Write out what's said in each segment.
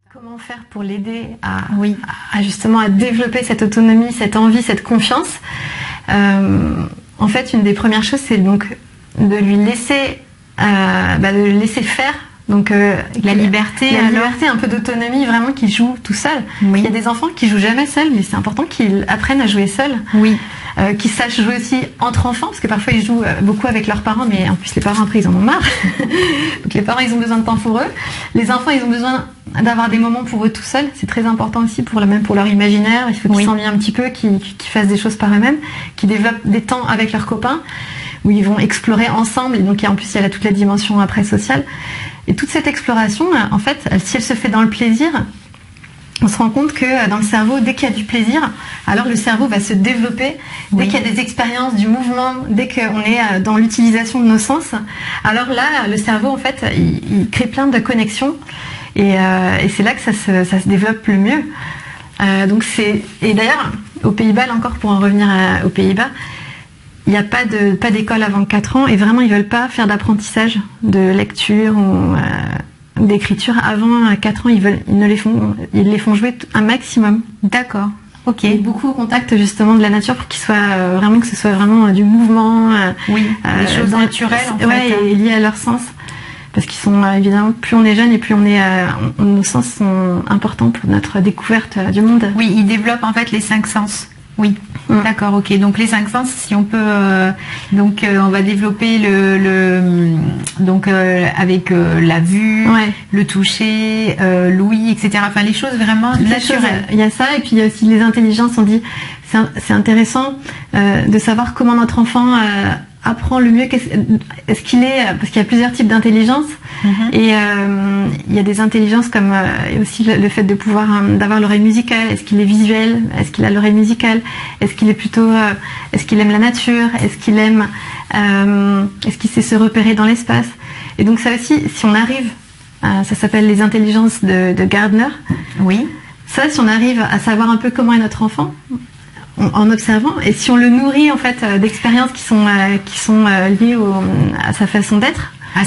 Comment faire pour l'aider à justement à développer cette autonomie, cette envie, cette confiance? En fait, une des premières choses, c'est donc de lui laisser, de le laisser faire. Donc la liberté, un peu d'autonomie, vraiment qu'il joue tout seul. Oui. Il y a des enfants qui jouent jamais seuls, mais c'est important qu'ils apprennent à jouer seuls. Oui. Qu'ils sachent jouer aussi entre enfants, parce que parfois ils jouent beaucoup avec leurs parents, mais en plus les parents après ils en ont marre. Donc les parents ils ont besoin de temps pour eux. Les enfants ils ont besoin d'avoir des moments pour eux tout seuls. C'est très important aussi même pour leur imaginaire. Il faut qu'ils s'ennuient un petit peu, qu'ils fassent des choses par eux-mêmes, qu'ils développent des temps avec leurs copains où ils vont explorer ensemble. Et donc en plus il y a toute la dimension après sociale. Et toute cette exploration, en fait, si elle se fait dans le plaisir, on se rend compte que dans le cerveau, dès qu'il y a du plaisir, alors le cerveau va se développer. Dès qu'il y a des expériences, du mouvement, dès qu'on est dans l'utilisation de nos sens, alors là, le cerveau, en fait, il crée plein de connexions. Et c'est là que ça se développe le mieux. Et d'ailleurs, aux Pays-Bas, là encore, pour en revenir aux Pays-Bas, il n'y a pas d'école avant 4 ans et vraiment ils veulent pas faire d'apprentissage de lecture ou d'écriture avant 4 ans. Ils les font jouer un maximum. D'accord. Ok. Et beaucoup au contact justement de la nature pour que ce soit vraiment du mouvement. Des choses naturelles en fait. Et liées à leur sens. Parce qu'ils sont évidemment, plus on est jeune et plus nos sens sont importants pour notre découverte du monde. Oui, ils développent en fait les 5 sens. Oui, d'accord, ok. Donc les 5 sens, si on peut, on va développer avec la vue, le toucher, l'ouïe, etc. Enfin les choses vraiment naturelles. Il y a ça et puis il y a aussi les intelligences. On dit c'est intéressant de savoir comment notre enfant apprend le mieux. Est-ce qu'il est parce qu'il y a plusieurs types d'intelligence et il y a des intelligences comme aussi le fait de pouvoir d'avoir l'oreille musicale. Est-ce qu'il est visuel? Est-ce qu'il a l'oreille musicale? Est-ce qu'il est plutôt est-ce qu'il aime la nature? Est-ce qu'il aime est-ce qu'il sait se repérer dans l'espace? Et donc ça aussi, si on arrive ça s'appelle les intelligences de Gardner. Oui. Ça, si on arrive à savoir un peu comment est notre enfant en observant, et si on le nourrit en fait d'expériences qui sont liées à sa façon d'être, à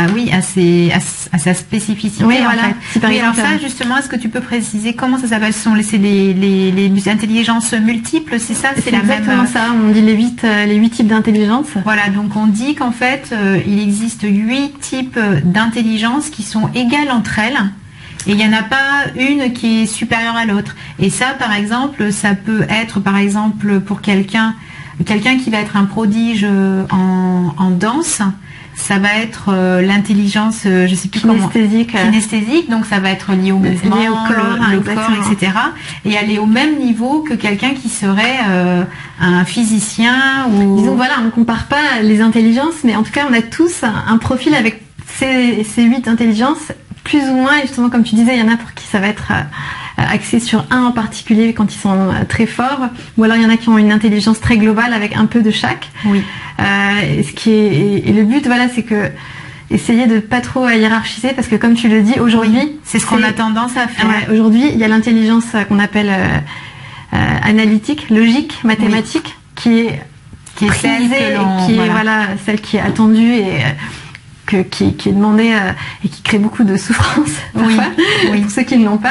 sa spécificité. Oui, voilà. En fait. Si par exemple, alors ça, justement, est-ce que tu peux préciser comment ça s'appelle? C'est les intelligences multiples, c'est ça? C'est exactement ça. On dit les 8 types d'intelligence. Voilà, donc on dit qu'en fait, il existe 8 types d'intelligence qui sont égales entre elles. Et il n'y en a pas une qui est supérieure à l'autre. Et ça, par exemple, ça peut être, par exemple, pour quelqu'un qui va être un prodige en danse, ça va être l'intelligence, je sais plus kinesthésique, donc ça va être lié au mouvement, lié au corps, le corps, etc. Et elle est au même niveau que quelqu'un qui serait un physicien ou... Disons, voilà, on ne compare pas les intelligences, mais en tout cas, on a tous un profil avec ces 8 intelligences, plus ou moins, et justement, comme tu disais, il y en a pour qui ça va être axé sur un en particulier quand ils sont très forts, ou alors il y en a qui ont une intelligence très globale avec un peu de chaque. Oui. Et le but, voilà, c'est que essayer de pas trop hiérarchiser, parce que comme tu le dis, aujourd'hui, c'est ce qu'on a tendance à faire. Aujourd'hui, il y a l'intelligence qu'on appelle analytique, logique, mathématique, qui est prisée, celle qui est attendue et qui est demandée et qui crée beaucoup de souffrance parfois, pour ceux qui ne l'ont pas.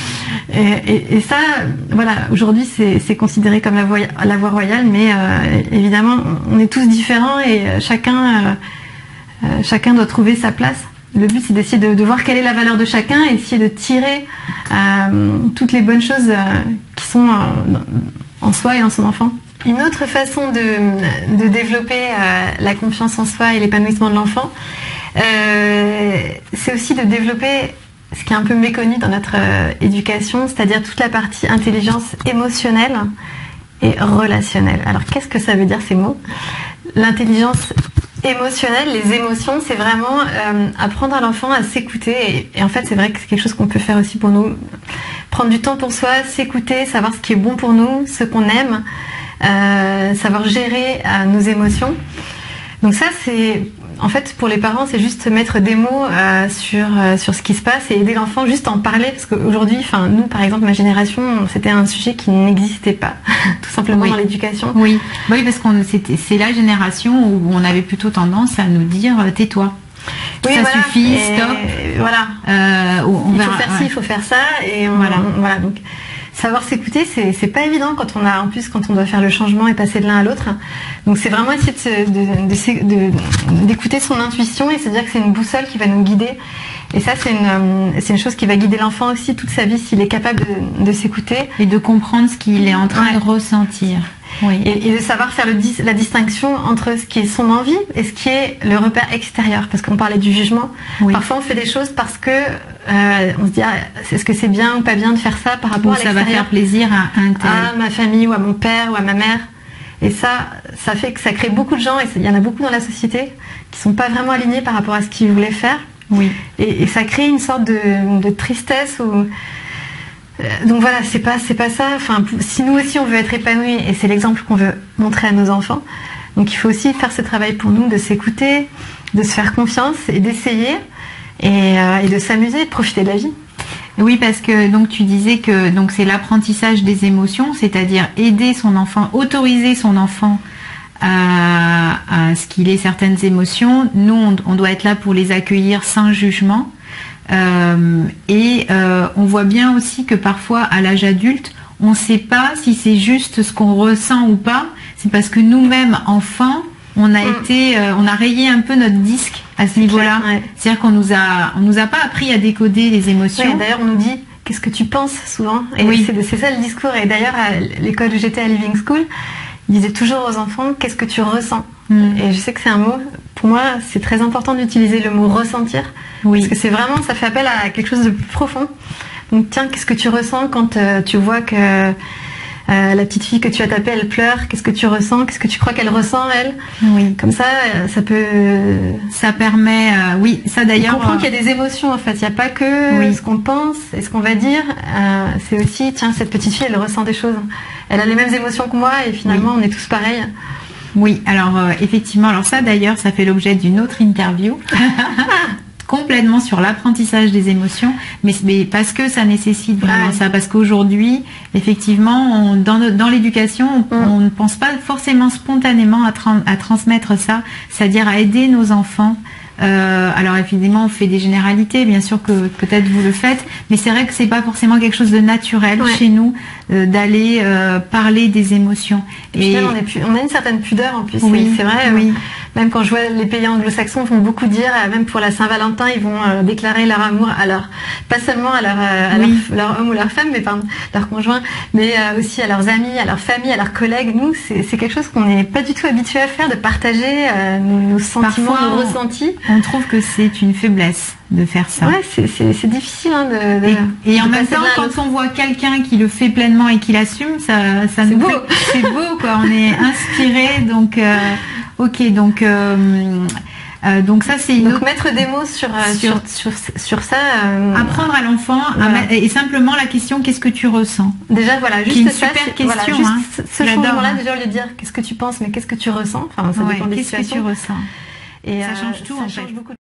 Et ça, voilà, aujourd'hui c'est considéré comme la voie royale, mais évidemment on est tous différents et chacun doit trouver sa place. Le but c'est d'essayer de voir quelle est la valeur de chacun et essayer de tirer toutes les bonnes choses qui sont en soi et en son enfant. Une autre façon de développer la confiance en soi et l'épanouissement de l'enfant, c'est aussi de développer ce qui est un peu méconnu dans notre éducation, c'est-à-dire toute la partie intelligence émotionnelle et relationnelle. Alors qu'est-ce que ça veut dire ces mots? L'intelligence émotionnelle, les émotions, c'est vraiment apprendre à l'enfant à s'écouter. Et en fait, c'est vrai que c'est quelque chose qu'on peut faire aussi pour nous. Prendre du temps pour soi, s'écouter, savoir ce qui est bon pour nous, ce qu'on aime. Savoir gérer nos émotions. Donc ça, c'est en fait pour les parents, c'est juste mettre des mots sur ce qui se passe et aider l'enfant juste à en parler, parce qu'aujourd'hui, enfin nous par exemple, ma génération, c'était un sujet qui n'existait pas tout simplement dans l'éducation. Oui, parce c'est la génération où on avait plutôt tendance à nous dire tais-toi. Oui, ça voilà. suffit, Et stop. Voilà. Il faut faire ci, il faut faire ça, et voilà. Donc, savoir s'écouter, c'est pas évident quand on doit faire le changement et passer de l'un à l'autre. Donc c'est vraiment essayer d'écouter son intuition et se dire que c'est une boussole qui va nous guider. Et ça, c'est une chose qui va guider l'enfant aussi toute sa vie s'il est capable de s'écouter. Et de comprendre ce qu'il est en train de ressentir. Oui. Et de savoir faire la distinction entre ce qui est son envie et ce qui est le repère extérieur. Parce qu'on parlait du jugement. Oui. Parfois, on fait des choses parce que on se dit, est-ce que c'est bien ou pas bien de faire ça par rapport à l'extérieur. Ça va faire plaisir à un tel. À ma famille ou à mon père ou à ma mère. Et ça fait que ça crée beaucoup de gens, et il y en a beaucoup dans la société qui sont pas vraiment alignés par rapport à ce qu'ils voulaient faire. Oui. Et ça crée une sorte de tristesse donc voilà, c'est pas ça. Enfin, si nous aussi on veut être épanouis, et c'est l'exemple qu'on veut montrer à nos enfants, donc il faut aussi faire ce travail pour nous, de s'écouter, de se faire confiance et d'essayer et de s'amuser, de profiter de la vie. Oui, parce que donc tu disais que donc c'est l'apprentissage des émotions, c'est-à-dire aider son enfant, autoriser son enfant à ce qu'il ait certaines émotions. Nous, on doit être là pour les accueillir sans jugement. On voit bien aussi que parfois, à l'âge adulte, on ne sait pas si c'est juste ce qu'on ressent ou pas. C'est parce que nous-mêmes, enfants, on a rayé un peu notre disque à ce niveau-là. Ouais. C'est-à-dire qu'on nous a pas appris à décoder les émotions. Ouais, d'ailleurs, on nous dit qu'est-ce que tu penses souvent. Et oui. C'est ça le discours. Et d'ailleurs, à l'école où j'étais à Living School, ils disaient toujours aux enfants qu'est-ce que tu ressens. Et je sais que c'est un mot. Pour moi, c'est très important d'utiliser le mot ressentir. Oui. Parce que c'est vraiment, ça fait appel à quelque chose de plus profond. Donc tiens, qu'est-ce que tu ressens quand tu vois que la petite fille que tu as tapée, elle pleure? Qu'est-ce que tu ressens? Qu'est-ce que tu crois qu'elle ressent, elle? Oui. Comme ça, ça permet, oui, ça d'ailleurs. On comprend qu'il y a des émotions en fait. Il n'y a pas que ce qu'on pense et ce qu'on va dire. C'est aussi, tiens, cette petite fille, elle ressent des choses. Elle a les mêmes émotions que moi et finalement, on est tous pareils. Oui, alors effectivement, alors ça d'ailleurs, ça fait l'objet d'une autre interview. Complètement sur l'apprentissage des émotions, mais parce que ça nécessite vraiment ça, parce qu'aujourd'hui, effectivement, dans l'éducation, on ne pense pas forcément spontanément à transmettre ça, c'est-à-dire à aider nos enfants. Alors évidemment, on fait des généralités, bien sûr que peut-être vous le faites, mais c'est vrai que c'est pas forcément quelque chose de naturel chez nous d'aller parler des émotions. Et on a une certaine pudeur en plus. Oui, c'est vrai. Oui. Même quand je vois les pays anglo-saxons vont beaucoup dire, même pour la Saint-Valentin, ils vont déclarer leur amour pas seulement à leur homme ou leur femme, mais leur conjoint, mais aussi à leurs amis, à leur famille, à leurs collègues. Nous, c'est quelque chose qu'on n'est pas du tout habitué à faire, de partager nos sentiments, nos ressentis. On trouve que c'est une faiblesse de faire ça. Ouais, c'est difficile et en même temps, quand on voit quelqu'un qui le fait pleinement et qui l'assume, ça nous beau. C'est beau, quoi. On est inspiré, donc ok, donc ça c'est donc mettre des mots sur ça. Apprendre à l'enfant et simplement la question qu'est-ce que tu ressens. Déjà voilà, juste une ça, super question. Voilà, juste ce changement-là, déjà au lieu de dire qu'est-ce que tu penses, mais qu'est-ce que tu ressens. Enfin, ça dépend des situations. Qu'est-ce que tu ressens. Et ça change tout ça en change fait. Beaucoup.